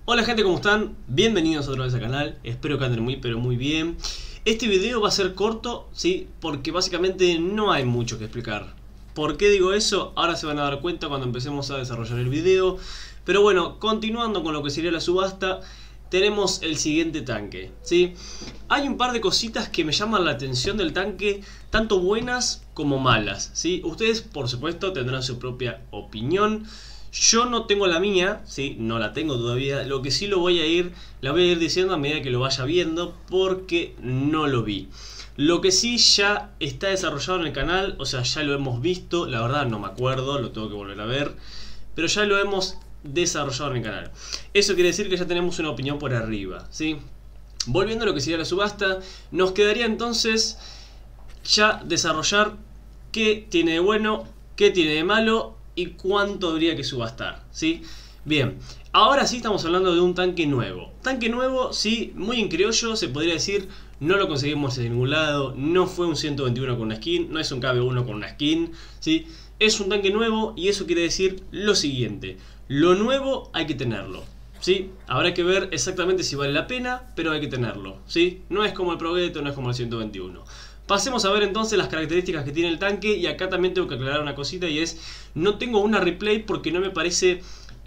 Hola gente, ¿cómo están? Bienvenidos otra vez al canal, espero que anden muy pero muy bien. Este video va a ser corto, ¿sí? Porque básicamente no hay mucho que explicar. ¿Por qué digo eso? Ahora se van a dar cuenta cuando empecemos a desarrollar el video. Pero bueno, continuando con lo que sería la subasta, tenemos el siguiente tanque, ¿sí? Hay un par de cositas que me llaman la atención del tanque, tanto buenas como malas, ¿sí? Ustedes, por supuesto, tendrán su propia opinión. Yo no tengo la mía, ¿sí? No la tengo todavía. Lo que sí la voy a ir diciendo a medida que lo vaya viendo, porque no lo vi. Lo que sí ya está desarrollado en el canal, o sea, ya lo hemos visto. La verdad no me acuerdo, lo tengo que volver a ver. Pero ya lo hemos desarrollado en el canal. Eso quiere decir que ya tenemos una opinión por arriba, ¿sí? Volviendo a lo que sería la subasta, nos quedaría entonces ya desarrollar qué tiene de bueno, qué tiene de malo y cuánto habría que subastar, ¿sí? Bien, ahora sí estamos hablando de un tanque nuevo. Tanque nuevo, sí, muy en criollo, se podría decir. No lo conseguimos en ningún lado, no fue un 121 con una skin, no es un KB1 con una skin, ¿sí? Es un tanque nuevo y eso quiere decir lo siguiente: lo nuevo hay que tenerlo, ¿sí? Habrá que ver exactamente si vale la pena, pero hay que tenerlo, ¿sí? No es como el Progetto, no es como el 121. Pasemos a ver entonces las características que tiene el tanque. Y acá también tengo que aclarar una cosita, y es: no tengo una replay porque no me parece,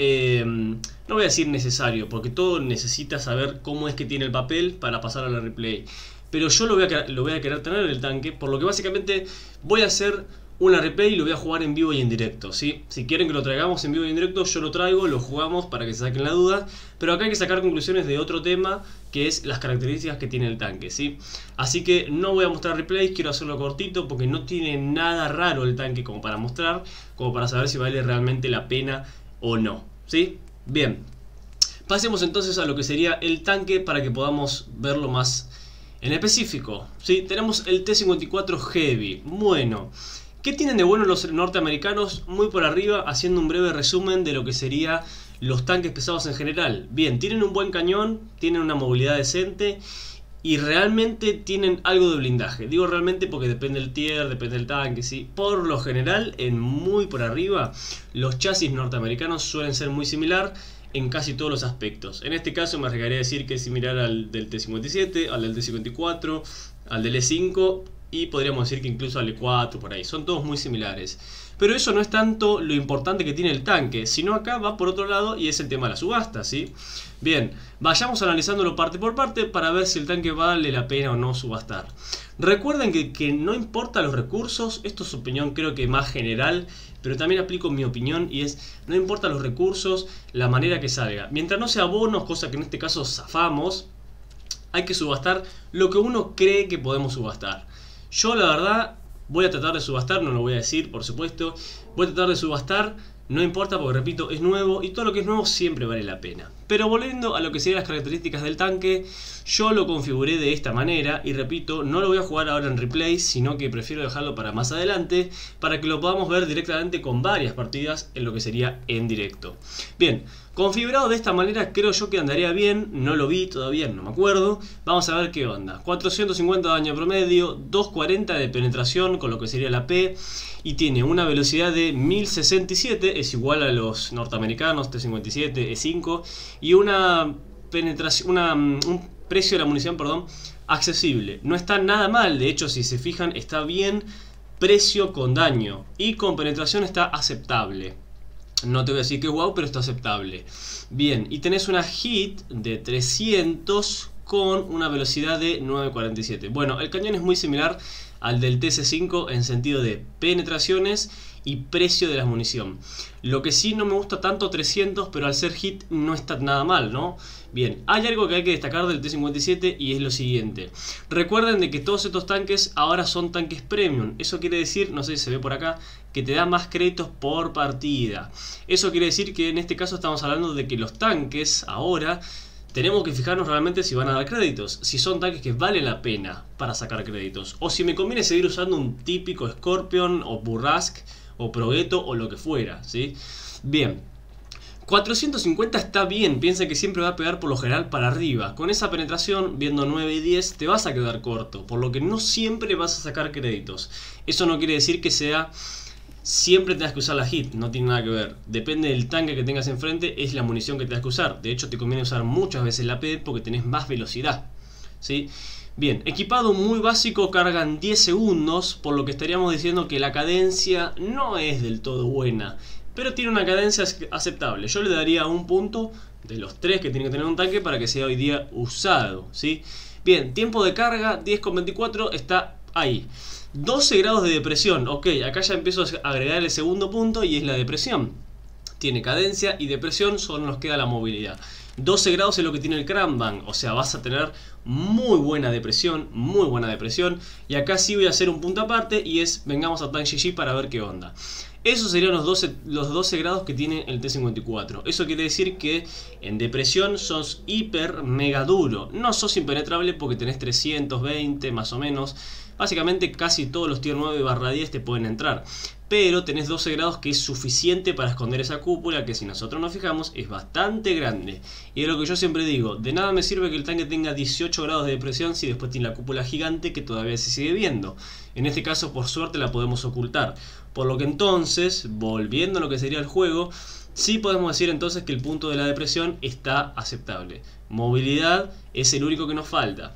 no voy a decir necesario, porque todo necesita saber cómo es que tiene el papel para pasar a la replay. Pero yo lo voy a querer tener en el tanque, por lo que básicamente voy a hacer una replay y lo voy a jugar en vivo y en directo, ¿sí? Si quieren que lo traigamos en vivo y en directo, yo lo traigo, lo jugamos para que se saquen la duda. Pero acá hay que sacar conclusiones de otro tema, que es las características que tiene el tanque, ¿sí? Así que no voy a mostrar replays, quiero hacerlo cortito porque no tiene nada raro el tanque como para mostrar, como para saber si vale realmente la pena o no, ¿sí? Bien, pasemos entonces a lo que sería el tanque para que podamos verlo más en específico, ¿sí? Tenemos el T-54 Heavy. Bueno, ¿qué tienen de bueno los norteamericanos? Muy por arriba, haciendo un breve resumen de lo que sería los tanques pesados en general. Bien, tienen un buen cañón, tienen una movilidad decente y realmente tienen algo de blindaje. Digo realmente porque depende del tier, depende del tanque, ¿sí? Por lo general, en muy por arriba, los chasis norteamericanos suelen ser muy similar en casi todos los aspectos. En este caso me arriesgaría a decir que es similar al del T-57, al del T-54, al del E5 y podríamos decir que incluso al E4 por ahí. Son todos muy similares. Pero eso no es tanto lo importante que tiene el tanque, sino acá va por otro lado y es el tema de la subasta, ¿sí? Bien, vayamos analizándolo parte por parte para ver si el tanque vale la pena o no subastar. Recuerden que no importa los recursos, esto es opinión creo que más general, pero también aplico mi opinión, y es: no importa los recursos, la manera que salga. Mientras no sea bonos, cosa que en este caso zafamos, hay que subastar lo que uno cree que podemos subastar. Yo la verdad voy a tratar de subastar, no lo voy a decir por supuesto, voy a tratar de subastar, no importa porque repito, es nuevo y todo lo que es nuevo siempre vale la pena. Pero volviendo a lo que serían las características del tanque, yo lo configuré de esta manera y repito, no lo voy a jugar ahora en replay, sino que prefiero dejarlo para más adelante, para que lo podamos ver directamente con varias partidas en lo que sería en directo. Bien, configurado de esta manera creo yo que andaría bien, no lo vi todavía, no me acuerdo. Vamos a ver qué onda. 450 de daño promedio, 240 de penetración con lo que sería la P, y tiene una velocidad de 1067, es igual a los norteamericanos, T-57, E5, y una penetración, un precio de la munición, perdón, accesible. No está nada mal, de hecho si se fijan está bien precio con daño, y con penetración está aceptable. No te voy a decir que wow, pero está aceptable. Bien, y tenés una hit de 300 con una velocidad de 947. Bueno, el cañón es muy similar al del TC5 en sentido de penetraciones y precio de la munición. Lo que sí no me gusta tanto 300, pero al ser hit no está nada mal, ¿no? Bien, hay algo que hay que destacar del T-57 y es lo siguiente. Recuerden de que todos estos tanques ahora son tanques premium. Eso quiere decir, no sé si se ve por acá, que te da más créditos por partida. Eso quiere decir que en este caso estamos hablando de que los tanques ahora tenemos que fijarnos realmente si van a dar créditos, si son tanques que valen la pena para sacar créditos, o si me conviene seguir usando un típico Scorpion o Burrasque o Progetto o lo que fuera, ¿sí? Bien, 450 está bien, piensa que siempre va a pegar por lo general para arriba. Con esa penetración, viendo 9 y 10, te vas a quedar corto, por lo que no siempre vas a sacar créditos. Eso no quiere decir que sea siempre tengas que usar la hit, no tiene nada que ver. Depende del tanque que tengas enfrente, es la munición que tengas que usar. De hecho, te conviene usar muchas veces la P porque tenés más velocidad, ¿sí? Bien, equipado muy básico, cargan 10 segundos, por lo que estaríamos diciendo que la cadencia no es del todo buena, pero tiene una cadencia aceptable. Yo le daría un punto de los 3 que tiene que tener un tanque para que sea hoy día usado, ¿sí? Bien, tiempo de carga 10,24 está ahí. 12 grados de depresión, ok, acá ya empiezo a agregar el segundo punto y es la depresión. Tiene cadencia y depresión, solo nos queda la movilidad. 12 grados es lo que tiene el Cranbang, o sea, vas a tener muy buena depresión, y acá sí voy a hacer un punto aparte y es, vengamos a Tank GG para ver qué onda. Esos serían los 12 grados que tiene el T-54. Eso quiere decir que en depresión sos hiper mega duro, no sos impenetrable porque tenés 320 más o menos. Básicamente casi todos los tier 9/10 te pueden entrar, pero tenés 12 grados que es suficiente para esconder esa cúpula que si nosotros nos fijamos es bastante grande. Y es lo que yo siempre digo, de nada me sirve que el tanque tenga 18 grados de depresión si después tiene la cúpula gigante que todavía se sigue viendo. En este caso por suerte la podemos ocultar. Por lo que entonces, volviendo a lo que sería el juego, sí podemos decir entonces que el punto de la depresión está aceptable. Movilidad es el único que nos falta.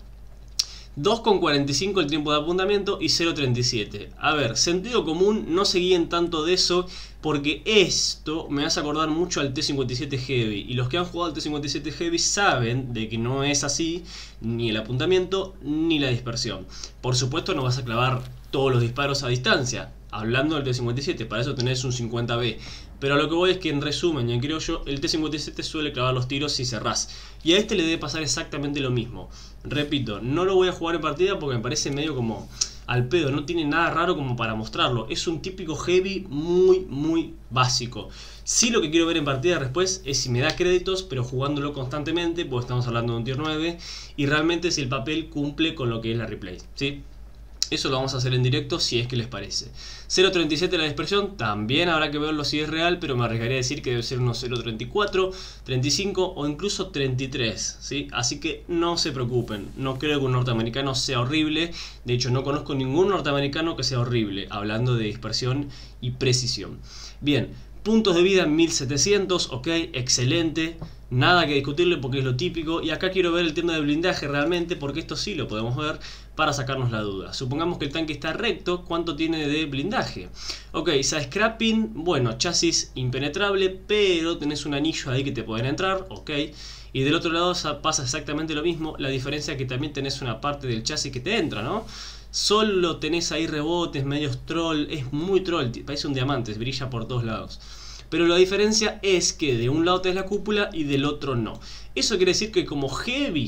2,45 el tiempo de apuntamiento y 0,37. A ver, sentido común, no se guíen tanto de eso porque esto me hace acordar mucho al T-57 Heavy. Y los que han jugado al T-57 Heavy saben de que no es así ni el apuntamiento ni la dispersión. Por supuesto no vas a clavar todos los disparos a distancia. Hablando del T-57, para eso tenés un 50B. Pero a lo que voy es que en resumen y en criollo, el T-57 suele clavar los tiros si cerrás. Y a este le debe pasar exactamente lo mismo. Repito, no lo voy a jugar en partida porque me parece medio como al pedo. No tiene nada raro como para mostrarlo. Es un típico heavy muy básico. Sí, lo que quiero ver en partida después es si me da créditos, pero jugándolo constantemente, porque estamos hablando de un tier 9. Y realmente si el papel cumple con lo que es la replay, ¿sí? Eso lo vamos a hacer en directo si es que les parece. 0.37 la dispersión, también habrá que verlo si es real, pero me arriesgaría a decir que debe ser unos 0.34, 35 o incluso 33, ¿sí? Así que no se preocupen, no creo que un norteamericano sea horrible. De hecho no conozco ningún norteamericano que sea horrible, hablando de dispersión y precisión. Bien, puntos de vida 1700, ok, excelente. Nada que discutirle porque es lo típico. Y acá quiero ver el tema de blindaje realmente, porque esto sí lo podemos ver para sacarnos la duda. Supongamos que el tanque está recto, ¿cuánto tiene de blindaje? Ok, side scrapping, bueno, chasis impenetrable, pero tenés un anillo ahí que te pueden entrar, ok. Y del otro lado pasa exactamente lo mismo, la diferencia es que también tenés una parte del chasis que te entra, ¿no? Solo tenés ahí rebotes, medios troll, es muy troll, parece un diamante, brilla por todos lados. Pero la diferencia es que de un lado tenés la cúpula y del otro no. Eso quiere decir que como heavy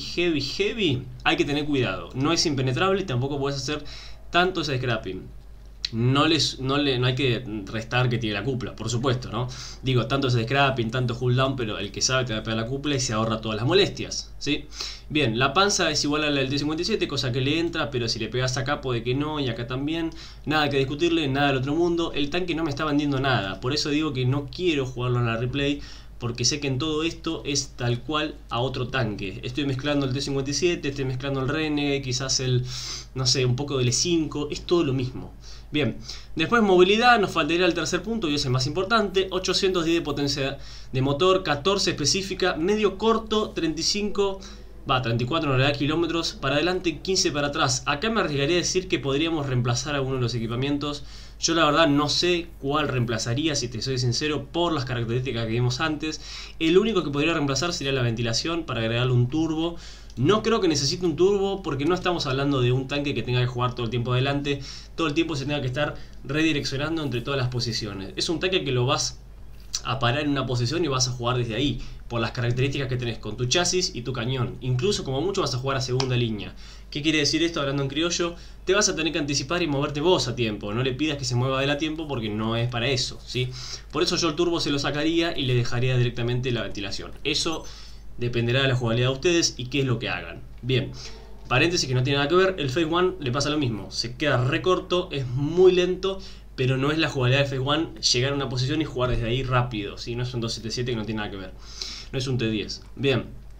hay que tener cuidado. No es impenetrable y tampoco puedes hacer tanto ese scrapping. No hay que restar que tiene la cúpula, por supuesto, ¿no? Digo, tanto ese scrapping, tanto hold down, pero el que sabe te va a pegar la cúpula y se ahorra todas las molestias, ¿sí? Bien, la panza es igual a la del T-57, cosa que le entra, pero si le pegas acá puede que no, y acá también. Nada que discutirle, nada del otro mundo. El tanque no me está vendiendo nada, por eso digo que no quiero jugarlo en la replay, porque sé que en todo esto es tal cual a otro tanque. Estoy mezclando el T-57, estoy mezclando el Renegade, quizás el, no sé, un poco del E5, es todo lo mismo. Bien, después movilidad, nos faltaría el tercer punto y es el más importante. 810 de potencia de motor, 14 específica, medio corto, 34 en realidad kilómetros para adelante, 15 para atrás. Acá me arriesgaría a decir que podríamos reemplazar alguno de los equipamientos. Yo la verdad no sé cuál reemplazaría, si te soy sincero, por las características que vimos antes. El único que podría reemplazar sería la ventilación para agregarle un turbo. No creo que necesite un turbo porque no estamos hablando de un tanque que tenga que jugar todo el tiempo adelante. Todo el tiempo se tenga que estar redireccionando entre todas las posiciones. Es un tanque que lo vas a parar en una posición y vas a jugar desde ahí, por las características que tenés con tu chasis y tu cañón. Incluso como mucho vas a jugar a segunda línea. ¿Qué quiere decir esto hablando en criollo? Te vas a tener que anticipar y moverte vos a tiempo. No le pidas que se mueva él a tiempo porque no es para eso, ¿sí? Por eso yo el turbo se lo sacaría y le dejaría directamente la ventilación. Eso dependerá de la jugabilidad de ustedes y qué es lo que hagan. Bien, paréntesis que no tiene nada que ver, el Phase 1 le pasa lo mismo. Se queda re corto, es muy lento, pero no es la jugabilidad de Phase 1 llegar a una posición y jugar desde ahí rápido, ¿sí? No es un 277 que no tiene nada que ver. No es un T10. Bien,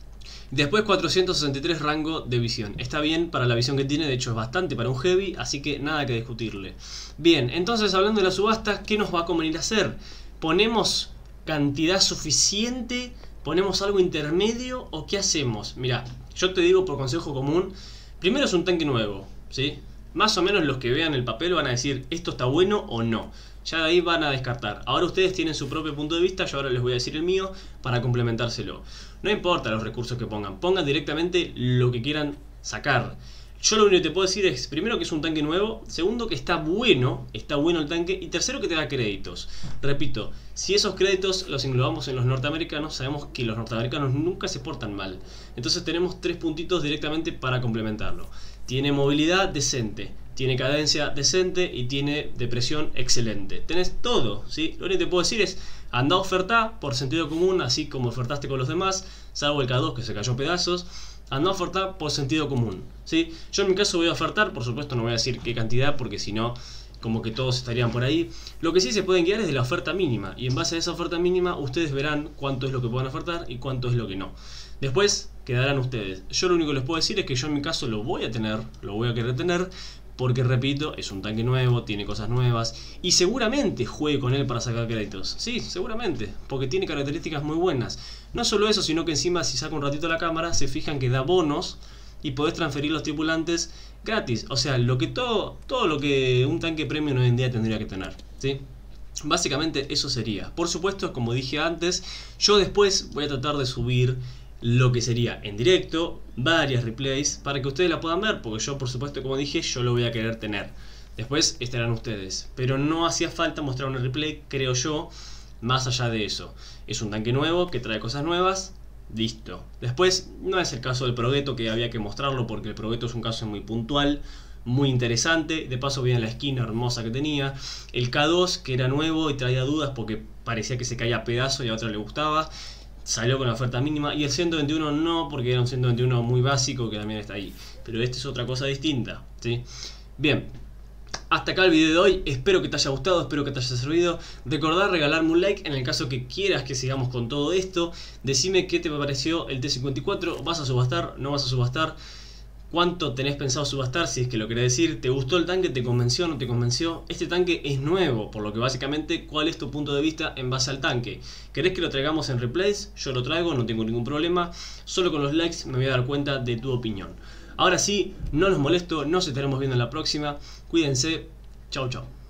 Después 463 rango de visión. Está bien para la visión que tiene, de hecho es bastante para un heavy, así que nada que discutirle. Bien, entonces hablando de las subastas, ¿qué nos va a convenir hacer? ¿Ponemos cantidad suficiente? ¿Ponemos algo intermedio? ¿O qué hacemos? Mira, yo te digo por consejo común, primero es un tanque nuevo, ¿sí? Más o menos los que vean el papel van a decir esto está bueno o no. Ya de ahí van a descartar. Ahora ustedes tienen su propio punto de vista, yo ahora les voy a decir el mío para complementárselo. No importa los recursos que pongan, pongan directamente lo que quieran sacar. Yo lo único que te puedo decir es, primero que es un tanque nuevo, segundo que está bueno el tanque, y tercero que te da créditos. Repito, si esos créditos los englobamos en los norteamericanos, sabemos que los norteamericanos nunca se portan mal. Entonces tenemos 3 puntitos directamente para complementarlo. Tiene movilidad decente, tiene cadencia decente y tiene depresión excelente. Tenés todo, ¿sí? Lo único que te puedo decir es, anda a ofertar por sentido común, así como ofertaste con los demás, salvo el K2 que se cayó a pedazos. Anda a ofertar por sentido común, ¿sí? Yo en mi caso voy a ofertar, por supuesto no voy a decir qué cantidad, porque si no, como que todos estarían por ahí. Lo que sí se pueden guiar es de la oferta mínima, y en base a esa oferta mínima ustedes verán cuánto es lo que pueden ofertar y cuánto es lo que no. Después quedarán ustedes. Yo lo único que les puedo decir es que yo en mi caso lo voy a tener, lo voy a querer tener, porque repito, es un tanque nuevo, tiene cosas nuevas y seguramente juegue con él para sacar créditos. Sí, seguramente, porque tiene características muy buenas. No solo eso, sino que encima si saca un ratito la cámara, se fijan que da bonos y podés transferir los tripulantes gratis. O sea, todo lo que un tanque premium hoy en día tendría que tener, ¿sí? Básicamente eso sería. Por supuesto, como dije antes, yo después voy a tratar de subir lo que sería en directo, varias replays para que ustedes la puedan ver, porque yo por supuesto, como dije, yo lo voy a querer tener. Después estarán ustedes, pero no hacía falta mostrar una replay, creo yo, más allá de eso. Es un tanque nuevo que trae cosas nuevas, listo. Después no es el caso del Progetto, que había que mostrarlo porque el Progetto es un caso muy puntual, muy interesante. De paso viene la skin hermosa que tenía. El K2 que era nuevo y traía dudas porque parecía que se caía a pedazos y a otra le gustaba. Salió con la oferta mínima, y el 121 no, porque era un 121 muy básico que también está ahí. Pero este es otra cosa distinta, ¿sí? Bien, hasta acá el video de hoy. Espero que te haya gustado, espero que te haya servido. Recordá regalarme un like en el caso que quieras que sigamos con todo esto. Decime qué te pareció el T-54. ¿Vas a subastar? ¿No vas a subastar? ¿Cuánto tenés pensado subastar? Si es que lo querés decir. ¿Te gustó el tanque? ¿Te convenció? ¿No te convenció? Este tanque es nuevo, por lo que básicamente, ¿cuál es tu punto de vista en base al tanque? ¿Querés que lo traigamos en replays? Yo lo traigo, no tengo ningún problema. Solo con los likes me voy a dar cuenta de tu opinión. Ahora sí, no los molesto, nos estaremos viendo en la próxima. Cuídense. Chau, chau.